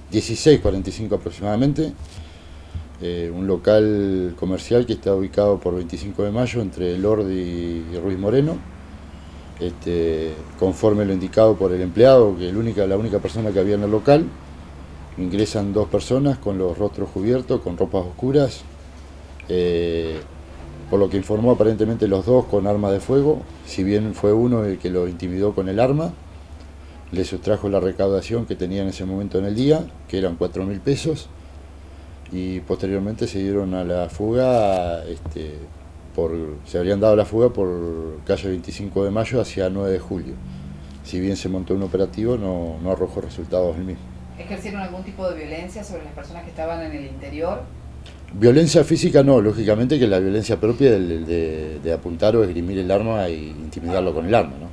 16:45 aproximadamente, un local comercial que está ubicado por 25 de mayo entre Lordi y Ruiz Moreno. Conforme lo indicado por el empleado, que la única persona que había en el local, ingresan dos personas con los rostros cubiertos, con ropas oscuras, por lo que informó aparentemente los dos con arma de fuego, si bien fue uno el que lo intimidó con el arma, le sustrajo la recaudación que tenía en ese momento en el día, que eran 4.000 pesos, y posteriormente se dieron a la fuga, se habrían dado la fuga por calle 25 de mayo hacia 9 de julio. Si bien se montó un operativo, no arrojó resultados el mismo. ¿Ejercieron algún tipo de violencia sobre las personas que estaban en el interior? Violencia física no, lógicamente que la violencia propia de apuntar o esgrimir el arma e intimidarlo con el arma, ¿no?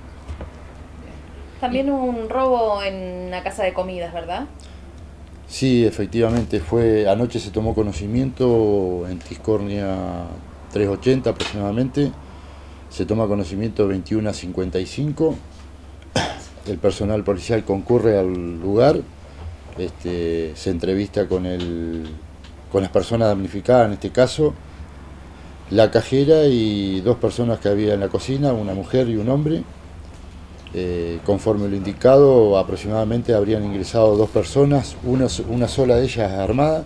También hubo un robo en una casa de comidas, ¿verdad? Sí, efectivamente, anoche se tomó conocimiento en Tiscornia 380 aproximadamente, se toma conocimiento 21:55, el personal policial concurre al lugar, se entrevista con las personas damnificadas, en este caso, la cajera y dos personas que había en la cocina, una mujer y un hombre. Conforme lo indicado, aproximadamente habrían ingresado dos personas, una sola de ellas armada.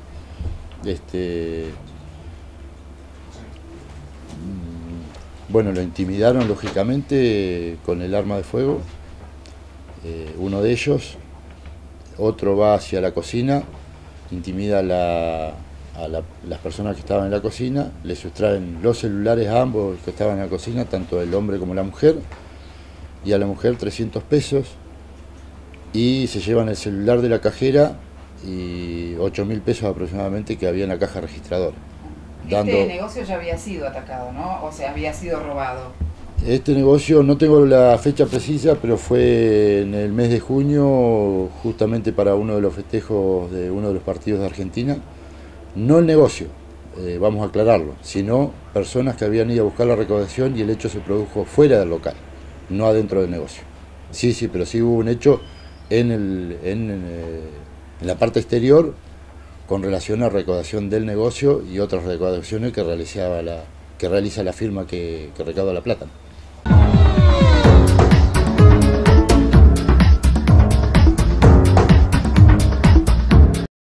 Bueno, lo intimidaron lógicamente con el arma de fuego, uno de ellos. Otro va hacia la cocina, intimida a las personas que estaban en la cocina, le sustraen los celulares a ambos que estaban en la cocina, tanto el hombre como la mujer, y a la mujer 300 pesos, y se llevan el celular de la cajera y 8.000 pesos aproximadamente que había en la caja registradora. Este negocio ya había sido atacado, ¿no? O sea, había sido robado. Este negocio, no tengo la fecha precisa, pero fue en el mes de junio, justamente para uno de los festejos de uno de los partidos de Argentina. No el negocio, vamos a aclararlo, sino personas que habían ido a buscar la recaudación y el hecho se produjo fuera del local, no adentro del negocio. Sí, pero sí hubo un hecho en la parte exterior con relación a recaudación del negocio y otras recaudaciones que realiza la firma que recauda la plata.